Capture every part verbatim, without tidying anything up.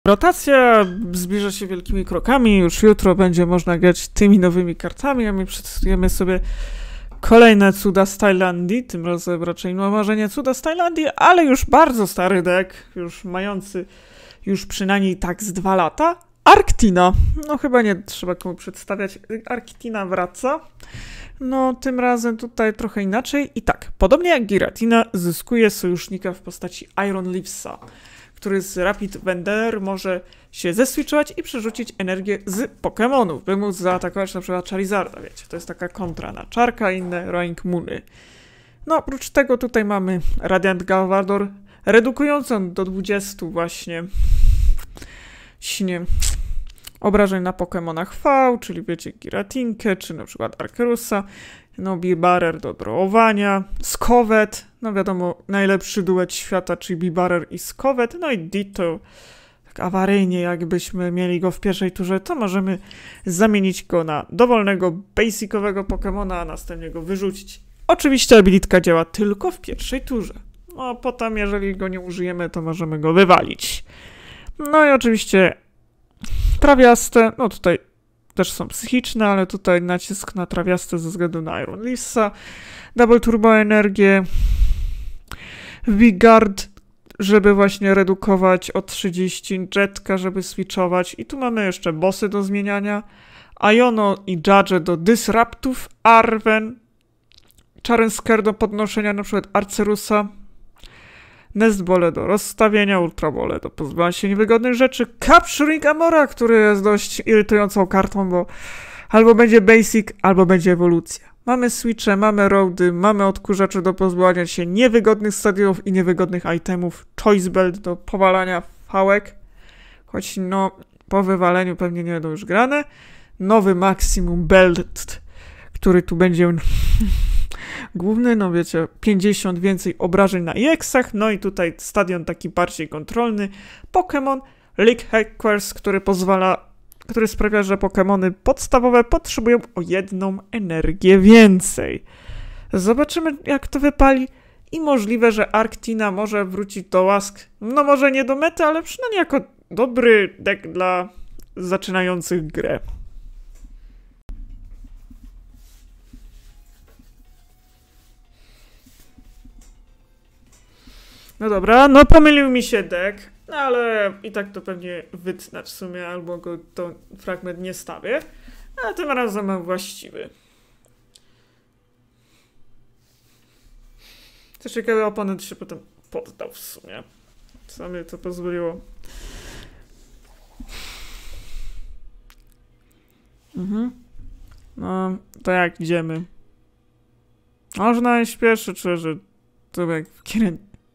Rotacja zbliża się wielkimi krokami, już jutro będzie można grać tymi nowymi kartami, a my przedstawiamy sobie kolejne cuda z Tajlandii, tym razem raczej no marzenie cuda z Tajlandii, ale już bardzo stary deck, już mający już przynajmniej tak z dwa lata, Arctina. No chyba nie trzeba komu przedstawiać, Arctina wraca. No tym razem tutaj trochę inaczej i tak, podobnie jak Giratina zyskuje sojusznika w postaci Iron Leafsa, który z Rapid Vendor może się zeswitchować i przerzucić energię z Pokemonów, by móc zaatakować na przykład Charizarda, wiecie, to jest taka kontra na Czarka i inne Roaring Moony. No oprócz tego tutaj mamy Radiant Galvador, redukującą do dwudziestu właśnie śnie obrażeń na Pokemonach V, czyli wiecie Giratinkę, czy na przykład Arcerusa, no Bibarel do drołowania, Skowet, no wiadomo, najlepszy duet świata, czyli Bibarel i Skowet, no i Ditto, tak awaryjnie jakbyśmy mieli go w pierwszej turze, to możemy zamienić go na dowolnego, basicowego Pokemona, a następnie go wyrzucić. Oczywiście abilitka działa tylko w pierwszej turze, no a potem jeżeli go nie użyjemy, to możemy go wywalić. No i oczywiście trawiaste, no tutaj też są psychiczne, ale tutaj nacisk na trawiaste ze względu na Iron Leafsa, Double Turbo Energię, Vigard, żeby właśnie redukować o trzydzieści, Jetka, żeby switchować i tu mamy jeszcze bossy do zmieniania, Iono i Judge do Disruptów, Arven, Charensker do podnoszenia na przykład Arcerusa, Nestbole do rozstawienia, Ultrabole do pozbywania się niewygodnych rzeczy, Capturing Amora, który jest dość irytującą kartą, bo albo będzie basic, albo będzie ewolucja. Mamy switche, mamy roady, mamy odkurzacze do pozbywania się niewygodnych stadionów i niewygodnych itemów, Choice Belt do powalania fałek, choć no po wywaleniu pewnie nie będą już grane, nowy Maximum Belt, który tu będzie główny, no wiecie, pięćdziesiąt więcej obrażeń na E X-ach, no i tutaj stadion taki bardziej kontrolny, Pokémon League Headquarters, który pozwala, który sprawia, że Pokémony podstawowe potrzebują o jedną energię więcej. Zobaczymy, jak to wypali i możliwe, że Arctina może wrócić do łask, no może nie do mety, ale przynajmniej jako dobry deck dla zaczynających grę. No dobra, no pomylił mi się deck, no ale i tak to pewnie wytnę w sumie, albo go to fragment nie stawię, a tym razem mam właściwy. Co ciekawe, oponent się potem poddał w sumie, co mi to pozwoliło. Mhm. No, to jak idziemy? Można nie śpieszy, czy że to jak w kierę...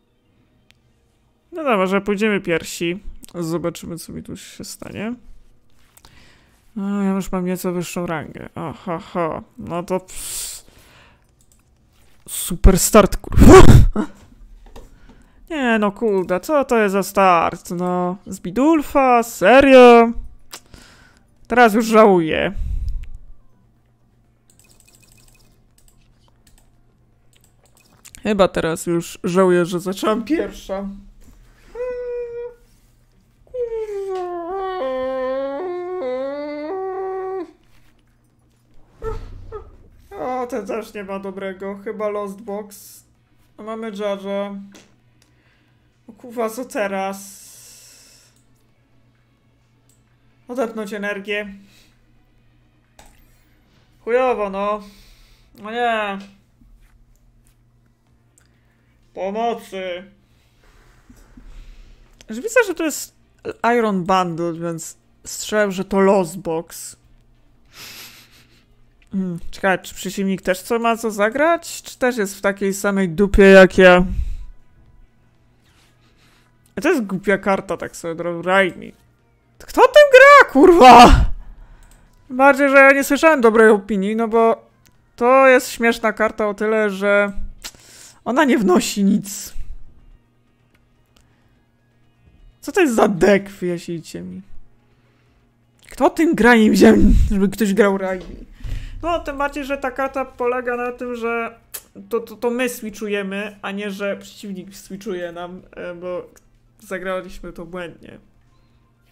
No dobra, może pójdziemy pierwsi. Zobaczymy, co mi tu się stanie. No, ja już mam nieco wyższą rangę. Aha, ha. No to... Pss. Super start, kurwa. Nie no, kurde, co to jest za start? No, z Bidulfa? Serio? Teraz już żałuję. Chyba teraz już żałuję, że zaczęłam pierwsza. O, ten też nie ma dobrego. Chyba Lost Box. A mamy Judge'a. O kurwa, co teraz? Odepnąć energię. Chujowo, no. No nie. Pomocy. Że widzę, że to jest Iron Bundle, więc strzelam, że to Lost Box. Hmm, czekaj, czy przeciwnik też co ma co zagrać? Czy też jest w takiej samej dupie jak ja? To jest głupia karta, tak sobie Ride Me. Kto tym gra, kurwa? Bardziej, że ja nie słyszałem dobrej opinii, no bo to jest śmieszna karta o tyle, że ona nie wnosi nic. Co to jest za deck, wyjaśnijcie mi. Kto tym gra, nie widziałem, żeby ktoś grał Ride Me. No, tym bardziej, że ta karta polega na tym, że to, to, to my switchujemy, a nie, że przeciwnik switchuje nam, bo zagraliśmy to błędnie.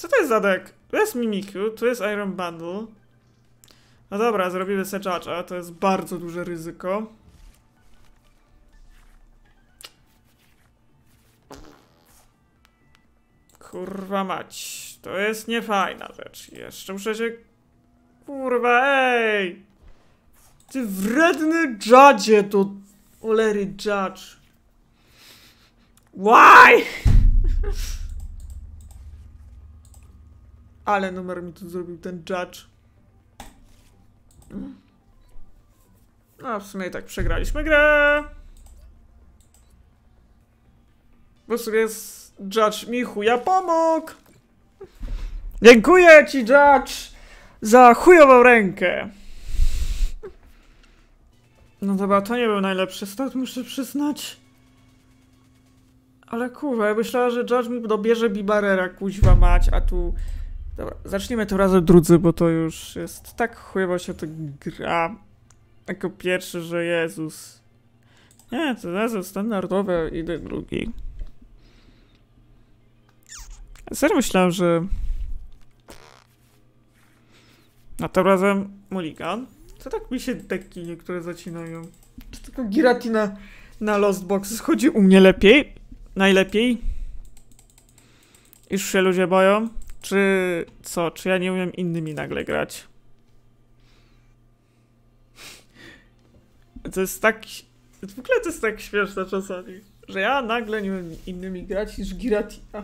Co to jest za deck? Tu jest Mimikyu, tu jest Iron Bundle. No dobra, zrobimy se Judge'a, to jest bardzo duże ryzyko. Kurwa mać, to jest niefajna rzecz. Jeszcze muszę się... Kurwa, ej! Ty wredny Judge'ie, to... Olery Judge. Why? Ale numer mi tu zrobił ten Judge. No, w sumie i tak przegraliśmy grę. Bo sobie jest Judge mi chuja pomógł. Dziękuję ci, Judge, za chujową rękę. No dobra, to nie był najlepszy start, muszę przyznać. Ale kurwa, ja myślała, że Judge mi dobierze Bibarera, kuźwa mać, a tu... Dobra, zacznijmy tym razem drudzy, bo to już jest tak chujowo się to gra. Jako pierwszy, że Jezus. Nie, to razem standardowe, idę drugi. Serio myślałem, że... A tym razem Mulligan. Co tak mi się deki niektóre zacinają? Czy tylko Giratina na Lost Boxes chodzi u mnie lepiej? Najlepiej? Już się ludzie boją? Czy co? Czy ja nie umiem innymi nagle grać? To jest tak... W ogóle to jest tak śmieszne czasami, że ja nagle nie umiem innymi grać niż Giratina.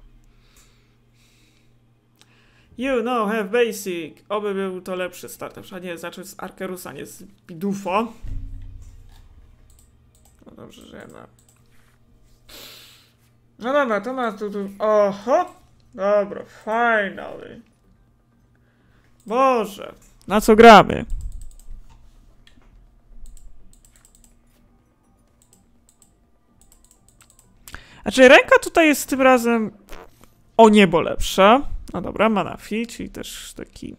You know, have basic. Oby był to lepszy start. A nie, zacząć z Arkerusa, nie z Bidufo. No dobrze, że ja na... No dobra, to ma tu... tu... Oho! Dobra, finally. Boże. Na co gramy? Znaczy, ręka tutaj jest tym razem o niebo lepsza. No dobra, Manafi, czyli też taki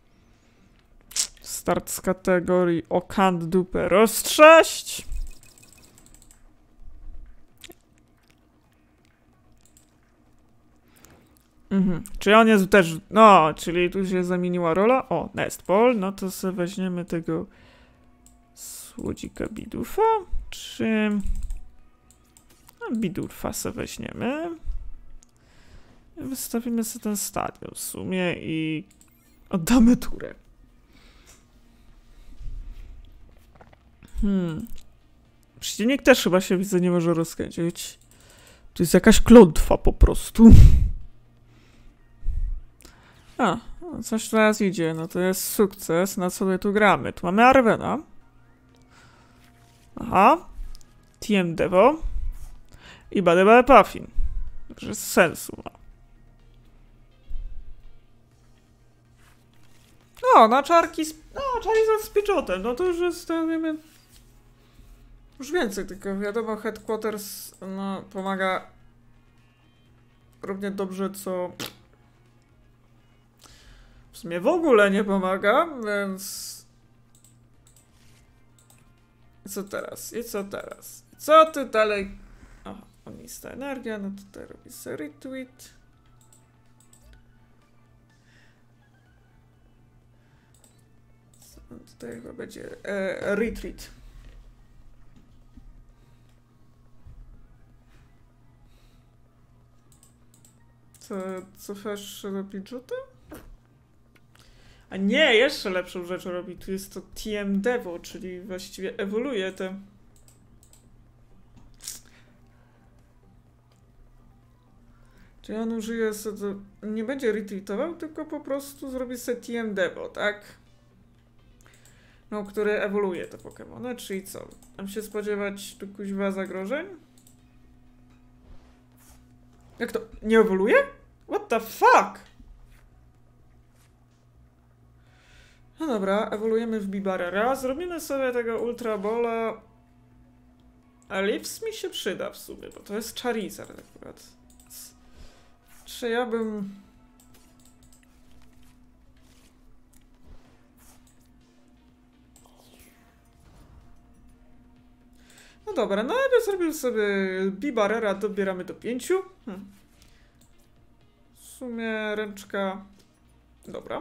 start z kategorii o kant dupę roztrzaść. Mhm. Czyli on jest też, no, czyli tu się zamieniła rola. O, Nestball, no to sobie weźmiemy tego słodzika Bidufa, czy... No, Bidulfa sobie weźmiemy. Wystawimy sobie ten stadion w sumie i oddamy turę. Hmm. Przeciwnik też chyba się, widzę, nie może rozkręcić. To jest jakaś klątwa po prostu. A, coś teraz idzie. No to jest sukces. Na co my tu gramy? Tu mamy Arwena. Aha. T M Devo. I Badeba Puffin. Że sensu ma. No, na czarki z... No, Charizard z Pidgeotem. No to już jest, to wiemy... Już więcej, tylko wiadomo, Headquarters no, pomaga równie dobrze, co... W sumie w ogóle nie pomaga, więc... I co teraz? I co teraz? I co ty dalej... Aha, ognista energia, no to tutaj robi sobie retweet. Tutaj chyba będzie e, retreat. Co, co flash robi Jota? A nie, jeszcze lepszą rzecz robi. Tu jest to T M Devo, czyli właściwie ewoluuje te... Czyli on użyje sobie... Nie będzie retweetował, tylko po prostu zrobi sobie T M Devo, tak? No, który ewoluuje te Pokemony, czyli co? Mam się spodziewać tu kuźwa zagrożeń? Jak to? Nie ewoluuje? What the fuck? No dobra, ewoluujemy w Bibarera. Zrobimy sobie tego Ultra Balla. A Leaves mi się przyda w sumie, bo to jest Charizard akurat. Czy ja bym... No dobra, no ale zrobił sobie Bibarera, dobieramy do pięciu. Hmm. sumie ręczka... Dobra.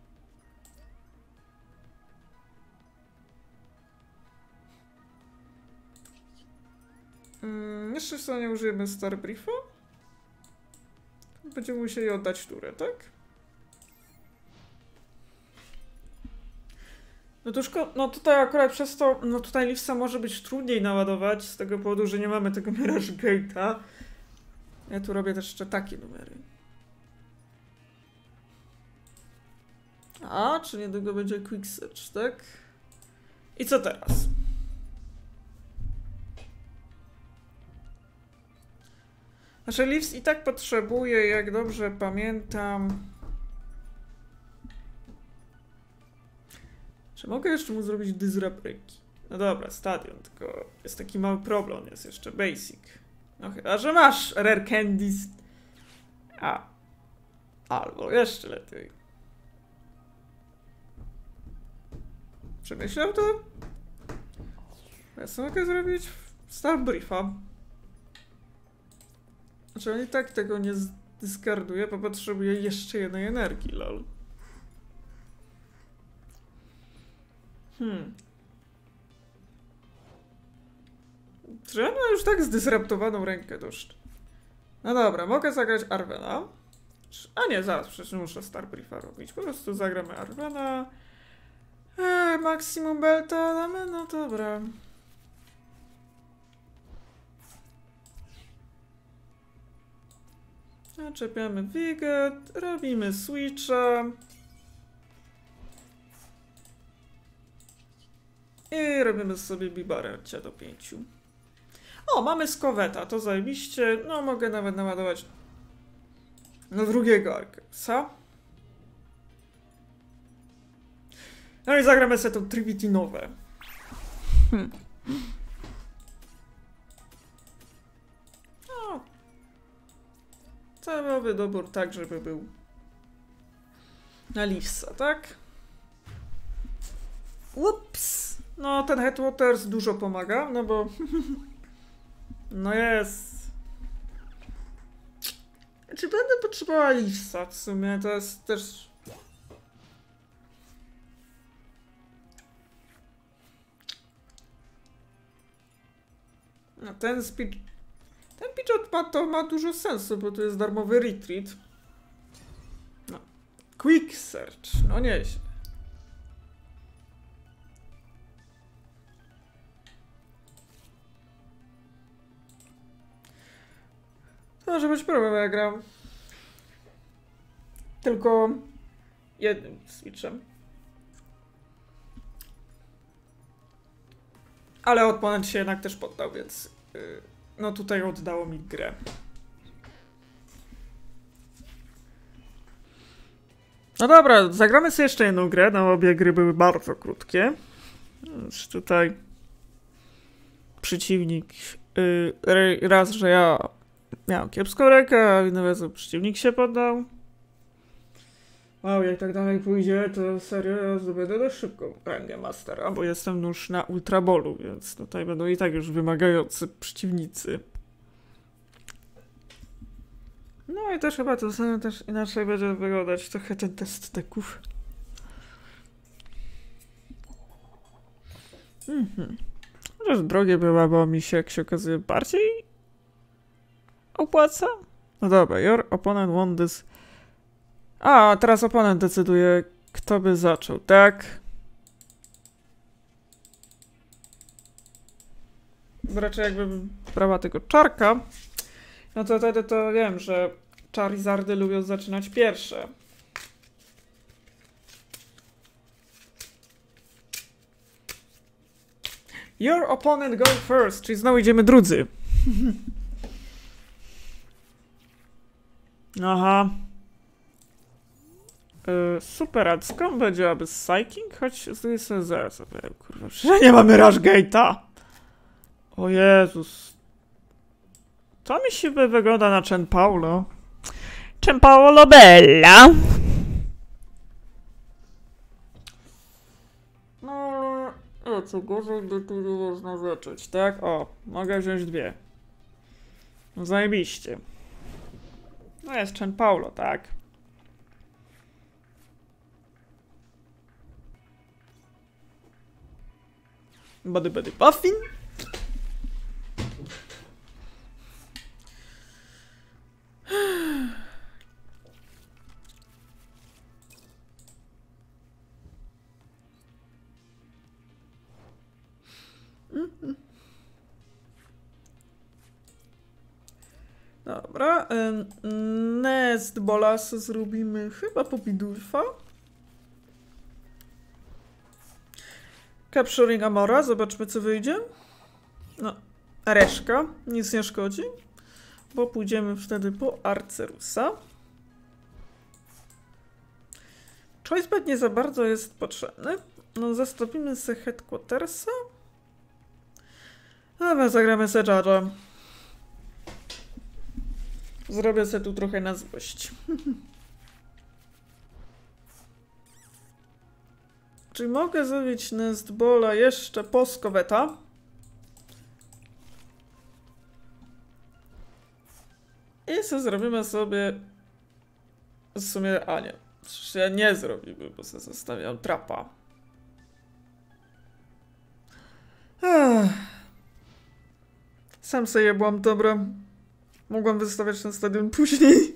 Hmm, jeszcze co, nie użyjemy Star Briefa? Będziemy musieli oddać turę, tak? No to szko- no tutaj akurat przez to, no tutaj Leafsa może być trudniej naładować z tego powodu, że nie mamy tego Mirage Gate'a. Ja tu robię też jeszcze takie numery. A, czy niedługo będzie Quick Search, tak? I co teraz? Znaczy Leafs i tak potrzebuje, jak dobrze pamiętam... Czy mogę jeszcze mu zrobić Disrupt'ki? No dobra, stadion, tylko jest taki mały problem, jest jeszcze basic. No chyba, że masz Rare Candies. A. Albo jeszcze lepiej. Przemyślał to? Ja co mogę zrobić? Star Briefa. Znaczy on i tak tego nie zdyscarduje, bo potrzebuje jeszcze jednej energii, lol. Hmm. Czy ja mam już tak zdysraptowaną rękę dość? No dobra, mogę zagrać Arvena. A nie, zaraz, przecież muszę Star Briefa robić. Po prostu zagramy Arvena. Eee, Maximum Belta damy? No dobra. Czepiamy Wiget, robimy Switcha. I robimy sobie Bibarcia do pięciu. O, mamy Skoweta, to zajebiście. No, mogę nawet naładować na drugiego Arkeusa. No i zagramy sobie to Trivity nowe. Hmm. No. Cały dobór tak, żeby był na Leafsa, tak? Ups! No, ten Headwaters dużo pomaga, no bo... no jest... Czy będę potrzebowała Leafsa w sumie? To jest też... No, ten speech... Ten pitch ma, to ma dużo sensu, bo to jest darmowy retreat. No. Quick Search, no nieźle. To może być problem, ja gram tylko jednym switchem. Ale oponent się jednak też poddał, więc yy, no tutaj oddało mi grę. No dobra, zagramy sobie jeszcze jedną grę. No obie gry były bardzo krótkie. Więc tutaj przeciwnik yy, raz, że ja miałem kiepską rękę, a innym razem przeciwnik się poddał. Wow, jak tak dalej pójdzie, to serio ja zdobędę dość szybką rangę Mastera, bo jestem już na Ultrabolu, więc tutaj będą i tak już wymagający przeciwnicy. No i też chyba to samo też inaczej będzie wyglądać trochę ten test deków. Mhm. Chociaż drogie była, bo mi się, jak się okazuje, bardziej opłaca? No dobra, your opponent won this. A, teraz oponent decyduje, kto by zaczął, tak? Raczej jakbym brała tego czarka, no to wtedy to wiem, że Charizardy lubią zaczynać pierwsze. Your opponent go first, czyli znowu idziemy drudzy. Aha. Yy, super, a skąd będzie aby Psyking? Choć zdaję sobie zaraz, kurwa, przecież nie mamy Rush Gate'a. O Jezus. To mi się wygląda na Cianpaulo. Cianpaulo Bella. No, o co gorzej by tu nie można zacząć, tak? O, mogę wziąć dwie. No zajebiście. No jest Chen Paulo, tak. Body Body Puffin. Dobra, Nest Bolas zrobimy chyba po Bidulfa. Capturing Amora, zobaczmy co wyjdzie. No, reszka, nic nie szkodzi, bo pójdziemy wtedy po Arcerusa. Choicebed nie za bardzo jest potrzebny. No, zastąpimy sobie Headquartersa. Dobra, zagramy se Judge'a. Zrobię sobie tu trochę na złość. Czy mogę zrobić Nestbola jeszcze po Skoweta? I co zrobimy sobie... W sumie... A nie. Przecież ja nie zrobimy, bo sobie zostawiam trapa. Ech. Sam sobie jebłam, dobra. Mogłam wystawiać ten stadion później.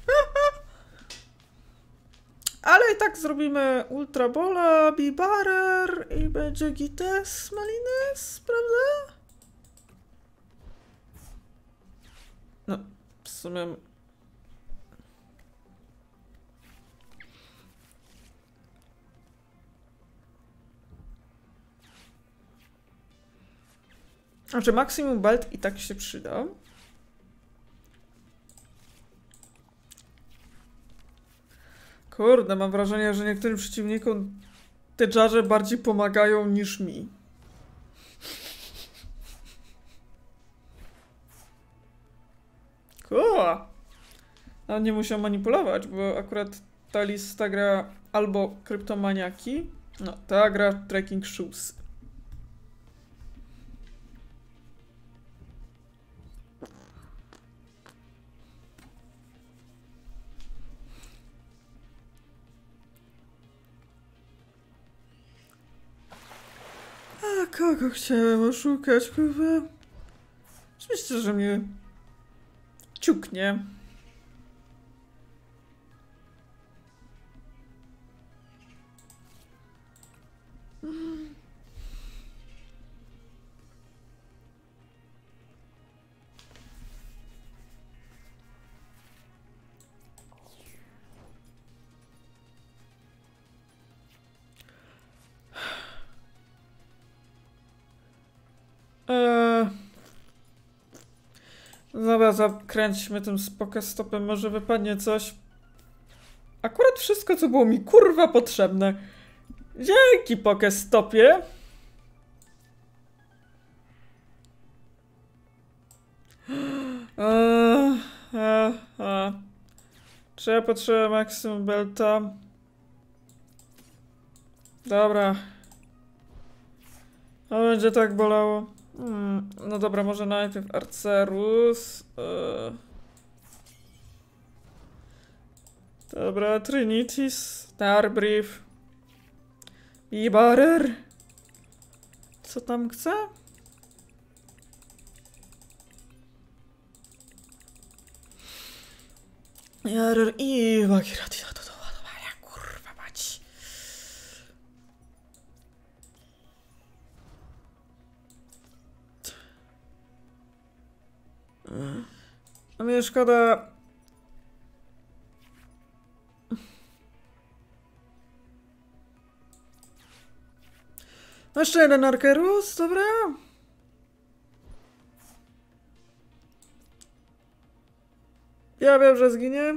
Ale i tak zrobimy Ultra Bola, Bibarer i będzie Gites Malines, prawda? No, w sumie... Znaczy Maximum Belt i tak się przyda. Kurde, mam wrażenie, że niektórym przeciwnikom te Judge bardziej pomagają niż mi. Cool. No nie musiał manipulować, bo akurat ta lista gra albo kryptomaniaki, no ta gra Tracking Shoes. A kogo chciałem oszukać, kurwa? Oczywiście, że mnie ciuknie. Eee... Dobra, zakręćmy tym Pokestopem, może wypadnie coś. Akurat wszystko, co było mi kurwa potrzebne. Dzięki Pokestopie. Eee, e, e. Czy ja potrzebuję Maximum Belta? Dobra. To będzie tak bolało. Hmm, no dobra, może najpierw Arcerus. Yy. Dobra, Trinities, Starbrief. Bibarer. Co tam chce? Jarer i Bagiratia do doładowania, kurwa mać. A mnie szkoda... No jeszcze jeden Arkerus, dobra. Ja wiem, że zginie.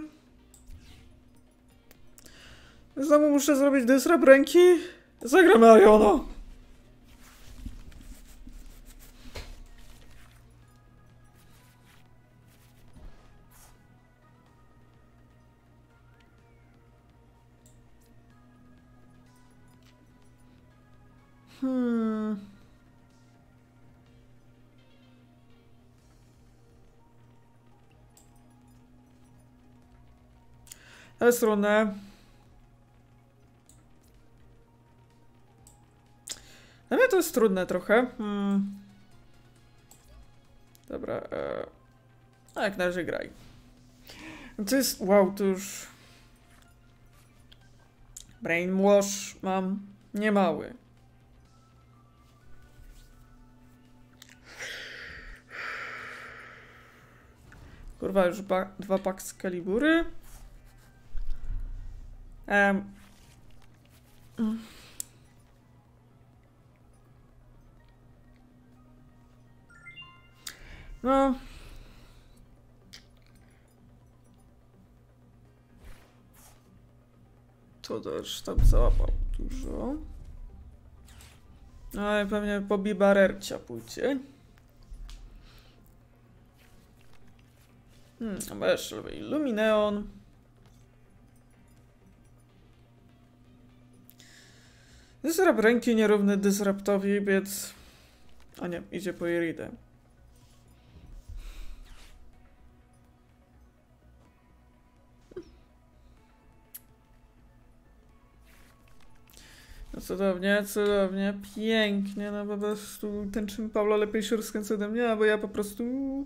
Znowu muszę zrobić dysrap ręki. Zagramy Ariono. Hmm. To jest trudne. Dla mnie to jest trudne trochę. Hmm. Dobra. E... No jak na razie graj. To jest... Wow, to już... Brainwash mam niemały. Kurwa, już dwa pak z kalibury. Um. No. To też tam załapał dużo. No ale pewnie po bibarercia pójdzie. Hmm, a jeszcze lubię Illumineon. Dysrupt ręki nierówny Disruptowi, więc... A nie, idzie po Iridę. No cudownie, cudownie, pięknie, no po prostu ten czym Paulo lepiej się rozkręca ode mnie, bo ja po prostu...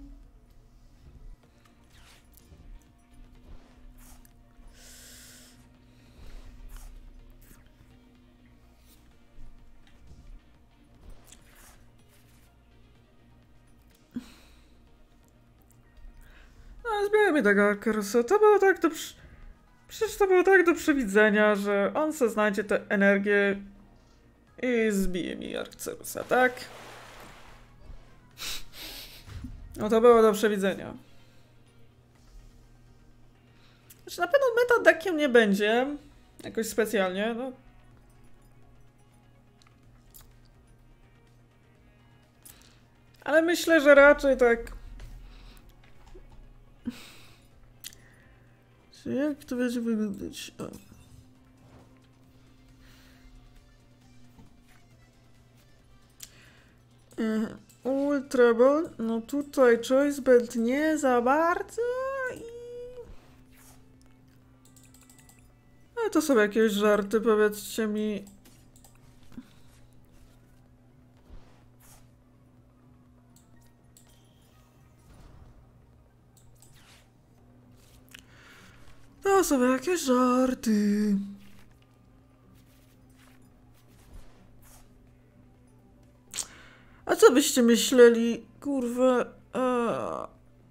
No, zbieramy tego Arkerusa, to było tak do... Przecież to było tak do przewidzenia, że on se znajdzie tę energię i zbije mi Arcerusa, tak? No to było do przewidzenia. Znaczy na pewno metadekiem nie będzie. Jakoś specjalnie, no. Ale myślę, że raczej tak... Jak to będzie wyglądać? O. Ultra Ball. No tutaj Choice Belt nie za bardzo i... No to są jakieś żarty, powiedzcie mi. To są jakieś żarty. A co byście myśleli, kurwa? A...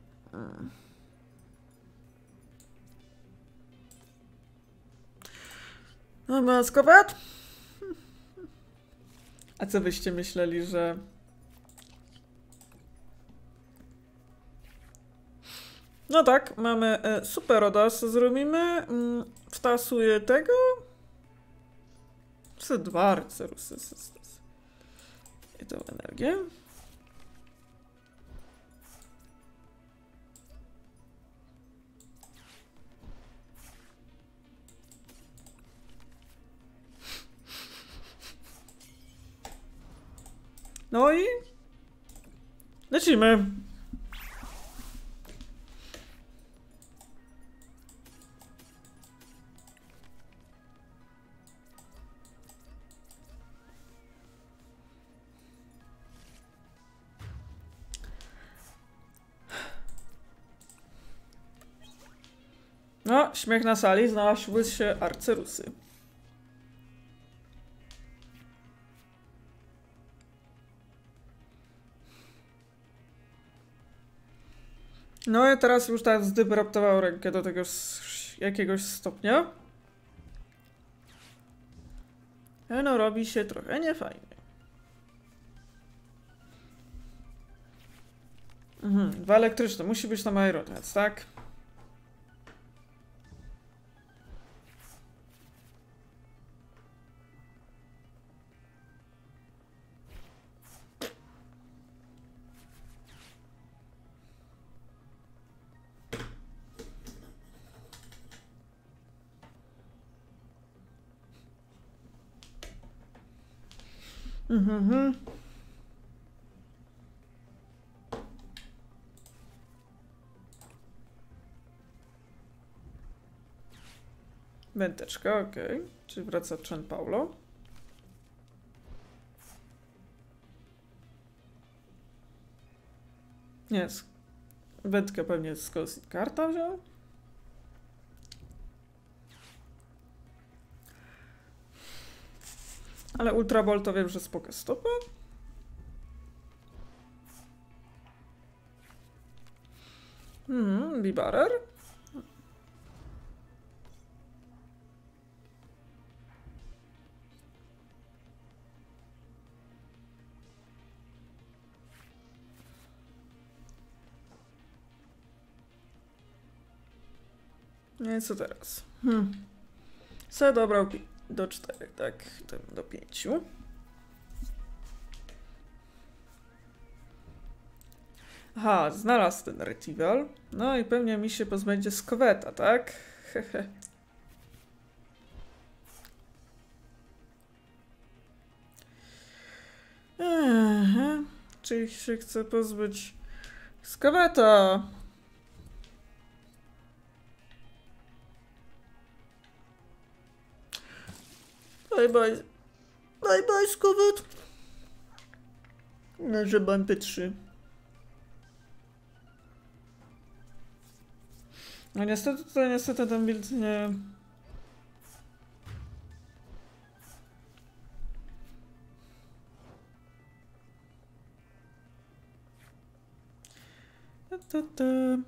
No, maskowat? A co byście myśleli, że... No tak, mamy e, super odas, zrobimy. Mm, wtasuję tego. Co dwa arcerusy. I tą energię. No i lecimy. No, śmiech na sali, znalazły się arcerusy. No i teraz już tak zdysruptował rękę do tego jakiegoś stopnia. No, robi się trochę niefajnie. Mhm, dwa elektryczne, musi być tam Ironheads, tak? Mhm. Wędeczka, okej. Okay. Czyli wraca Gian Paolo. Nie, wędkę pewnie z Colsit karta wziął. Ale Ultra Ball to wiem, że spoko stopa. Hmm, Bibarer. No i co teraz? Hmm. Se dobrał do czterech, tak? Tym do pięciu. Aha, znalazł ten Retival. No i pewnie mi się pozbędzie Skoweta, tak? Hehe. Aha. Czyli się chce pozbyć Skoweta. Bye bye. Bye bye, Skowet. No, że M P trzy. No niestety, to niestety ten build nie... Ta, ta, ta.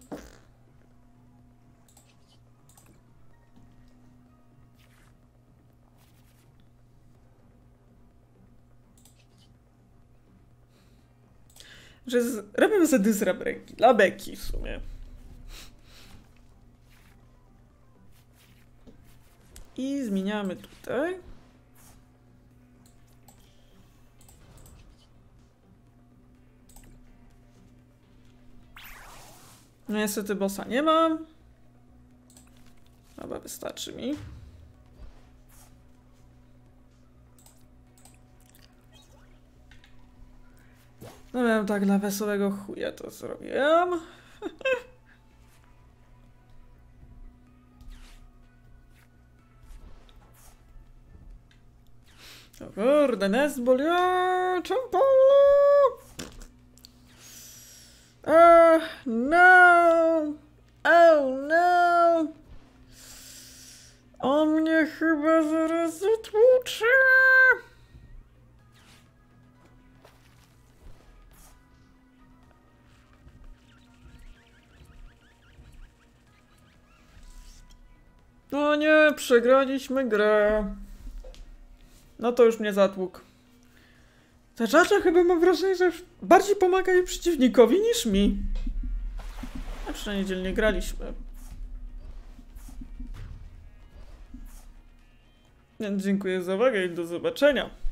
Że z... robię za dys Rabeki, dla Beki w sumie. I zmieniamy tutaj. No niestety bossa nie mam. Chyba wystarczy mi. No wiem, tak dla wesołego chuja to zrobiłem. O kurde, Nesbol, ja, Champa! Oh no! Oh no! On mnie chyba zaraz zatłucze! No nie, przegraliśmy grę. No to już mnie zatłukł. Ta Jaja chyba mam wrażenie, że bardziej pomaga jej przeciwnikowi niż mi. A przynajmniej dzielnie graliśmy. Więc dziękuję za uwagę i do zobaczenia.